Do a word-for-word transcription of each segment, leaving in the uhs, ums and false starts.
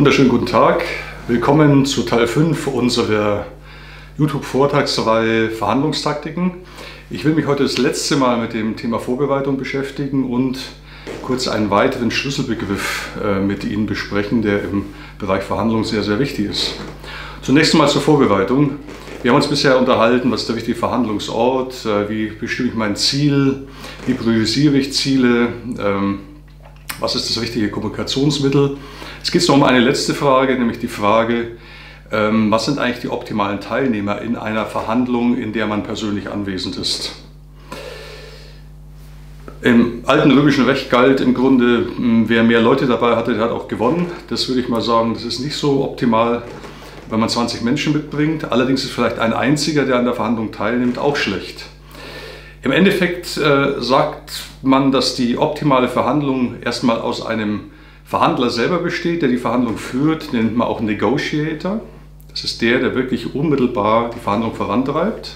Wunderschönen guten Tag. Willkommen zu Teil fünf unserer YouTube-Vortragsreihe Verhandlungstaktiken. Ich will mich heute das letzte Mal mit dem Thema Vorbereitung beschäftigen und kurz einen weiteren Schlüsselbegriff äh, mit Ihnen besprechen, der im Bereich Verhandlungen sehr, sehr wichtig ist. Zunächst einmal zur Vorbereitung. Wir haben uns bisher unterhalten, was ist der richtige Verhandlungsort, äh, wie bestimme ich mein Ziel, wie priorisiere ich Ziele, ähm, was ist das richtige Kommunikationsmittel. Jetzt geht es noch um eine letzte Frage, nämlich die Frage, ähm, was sind eigentlich die optimalen Teilnehmer in einer Verhandlung, in der man persönlich anwesend ist. Im alten römischen Recht galt im Grunde, wer mehr Leute dabei hatte, der hat auch gewonnen. Das würde ich mal sagen, das ist nicht so optimal, wenn man zwanzig Menschen mitbringt. Allerdings ist vielleicht ein einziger, der an der Verhandlung teilnimmt, auch schlecht. Im Endeffekt äh, sagt man, dass die optimale Verhandlung erstmal aus einem Verhandler selber besteht, der die Verhandlung führt, den nennt man auch Negotiator. Das ist der, der wirklich unmittelbar die Verhandlung vorantreibt.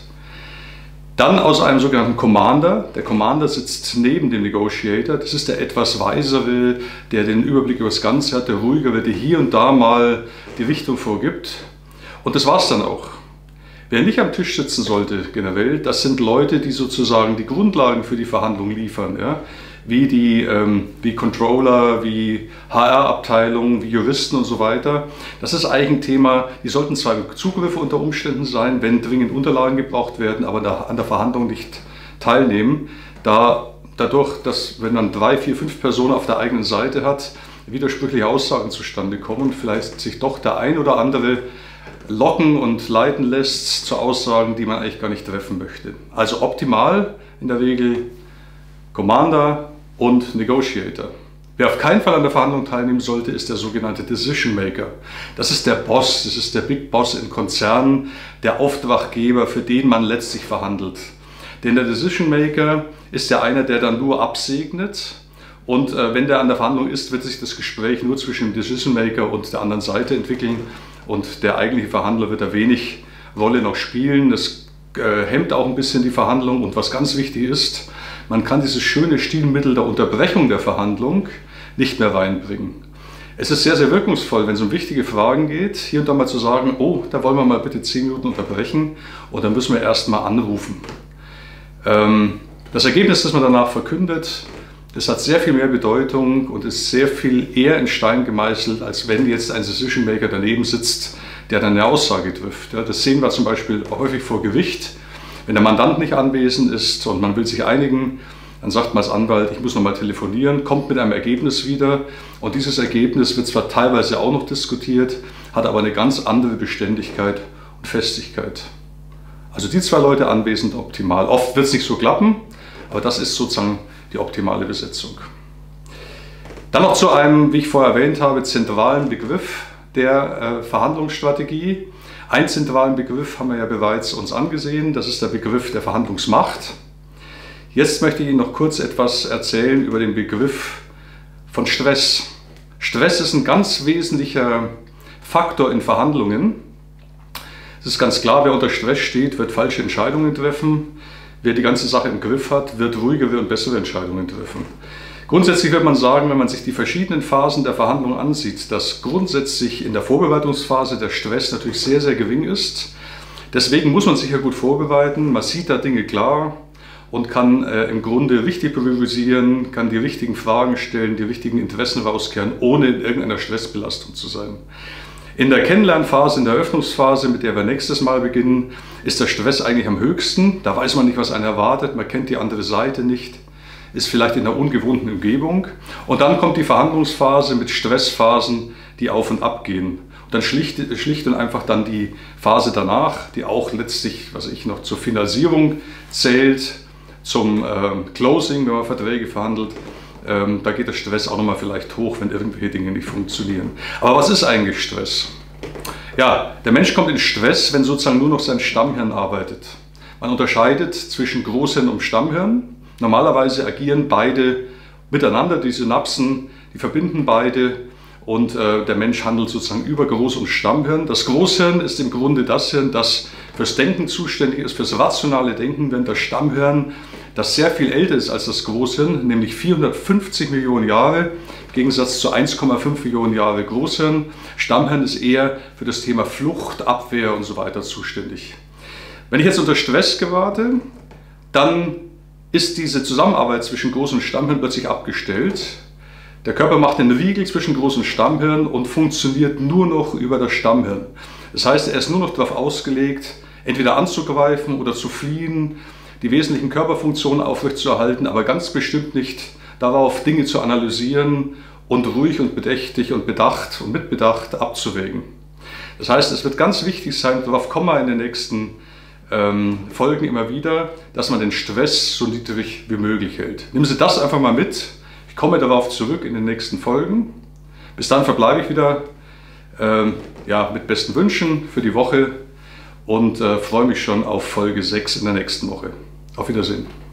Dann aus einem sogenannten Commander. Der Commander sitzt neben dem Negotiator. Das ist der etwas weisere, der den Überblick über das Ganze hat, der ruhigere, der hier und da mal die Richtung vorgibt. Und das war es dann auch. Wer nicht am Tisch sitzen sollte generell, das sind Leute, die sozusagen die Grundlagen für die Verhandlung liefern. Ja? Wie die ähm, wie Controller, wie H R-Abteilungen, wie Juristen und so weiter. Das ist eigentlich ein Thema, die sollten zwar Zugriffe unter Umständen sein, wenn dringend Unterlagen gebraucht werden, aber da, an der Verhandlung nicht teilnehmen. Da, dadurch, dass wenn man drei, vier, fünf Personen auf der eigenen Seite hat, widersprüchliche Aussagen zustande kommen, vielleicht sich doch der ein oder andere locken und leiten lässt zu Aussagen, die man eigentlich gar nicht treffen möchte. Also optimal in der Regel Commander und Negotiator. Wer auf keinen Fall an der Verhandlung teilnehmen sollte, ist der sogenannte Decision Maker. Das ist der Boss, das ist der Big Boss in Konzernen, der Auftraggeber, für den man letztlich verhandelt. Denn der Decision Maker ist ja einer, der dann nur absegnet. Und äh, wenn der an der Verhandlung ist, wird sich das Gespräch nur zwischen dem Decision Maker und der anderen Seite entwickeln. Und der eigentliche Verhandler wird da wenig Rolle noch spielen. Das äh, hemmt auch ein bisschen die Verhandlung. Und was ganz wichtig ist, man kann dieses schöne Stilmittel der Unterbrechung der Verhandlung nicht mehr reinbringen. Es ist sehr, sehr wirkungsvoll, wenn es um wichtige Fragen geht, hier und da mal zu sagen, oh, da wollen wir mal bitte zehn Minuten unterbrechen und dann müssen wir erst mal anrufen. Ähm, das Ergebnis, das man danach verkündet, das hat sehr viel mehr Bedeutung und ist sehr viel eher in Stein gemeißelt, als wenn jetzt ein Decision Maker daneben sitzt, der dann eine Aussage trifft. Ja, das sehen wir zum Beispiel häufig vor Gericht. Wenn der Mandant nicht anwesend ist und man will sich einigen, dann sagt man als Anwalt, ich muss nochmal telefonieren, kommt mit einem Ergebnis wieder und dieses Ergebnis wird zwar teilweise auch noch diskutiert, hat aber eine ganz andere Beständigkeit und Festigkeit. Also die zwei Leute anwesend optimal. Oft wird es nicht so klappen, aber das ist sozusagen die optimale Besetzung. Dann noch zu einem, wie ich vorher erwähnt habe, zentralen Begriff der äh, Verhandlungsstrategie. Einen zentralen Begriff haben wir ja bereits uns angesehen, das ist der Begriff der Verhandlungsmacht. Jetzt möchte ich Ihnen noch kurz etwas erzählen über den Begriff von Stress. Stress ist ein ganz wesentlicher Faktor in Verhandlungen. Es ist ganz klar, wer unter Stress steht, wird falsche Entscheidungen treffen. Wer die ganze Sache im Griff hat, wird ruhigere und bessere Entscheidungen treffen. Grundsätzlich wird man sagen, wenn man sich die verschiedenen Phasen der Verhandlung ansieht, dass grundsätzlich in der Vorbereitungsphase der Stress natürlich sehr, sehr gering ist. Deswegen muss man sich ja gut vorbereiten, man sieht da Dinge klar und kann äh, im Grunde richtig priorisieren, kann die richtigen Fragen stellen, die richtigen Interessen rauskehren, ohne in irgendeiner Stressbelastung zu sein. In der Kennenlernphase, in der Eröffnungsphase, mit der wir nächstes Mal beginnen, ist der Stress eigentlich am höchsten. Da weiß man nicht, was einen erwartet, man kennt die andere Seite nicht, ist vielleicht in einer ungewohnten Umgebung. Und dann kommt die Verhandlungsphase mit Stressphasen, die auf und ab gehen. Und dann schlicht, schlicht und einfach dann die Phase danach, die auch letztlich, was ich noch zur Finalisierung zählt, zum ähm, Closing, wenn man Verträge verhandelt. Ähm, da geht der Stress auch nochmal vielleicht hoch, wenn irgendwelche Dinge nicht funktionieren. Aber was ist eigentlich Stress? Ja, der Mensch kommt in Stress, wenn sozusagen nur noch sein Stammhirn arbeitet. Man unterscheidet zwischen Großhirn und Stammhirn. Normalerweise agieren beide miteinander, die Synapsen, die verbinden beide und äh, der Mensch handelt sozusagen über Groß- und Stammhirn. Das Großhirn ist im Grunde das Hirn, das fürs Denken zuständig ist, fürs rationale Denken, während das Stammhirn das sehr viel älter ist als das Großhirn, nämlich vierhundertfünfzig Millionen Jahre, im Gegensatz zu eins Komma fünf Millionen Jahre Großhirn. Stammhirn ist eher für das Thema Flucht, Abwehr und so weiter zuständig. Wenn ich jetzt unter Stress gerate, dann ist diese Zusammenarbeit zwischen Groß- und Stammhirn plötzlich abgestellt. Der Körper macht den Riegel zwischen Groß- und Stammhirn und funktioniert nur noch über das Stammhirn. Das heißt, er ist nur noch darauf ausgelegt, entweder anzugreifen oder zu fliehen, die wesentlichen Körperfunktionen aufrechtzuerhalten, aber ganz bestimmt nicht darauf, Dinge zu analysieren und ruhig und bedächtig und bedacht und mitbedacht abzuwägen. Das heißt, es wird ganz wichtig sein, darauf kommen wir in den nächsten ähm, Folgen immer wieder, dass man den Stress so niedrig wie möglich hält. Nehmen Sie das einfach mal mit. Ich komme darauf zurück in den nächsten Folgen. Bis dann verbleibe ich wieder ähm, ja, mit besten Wünschen für die Woche und äh, freue mich schon auf Folge sechs in der nächsten Woche. Auf Wiedersehen.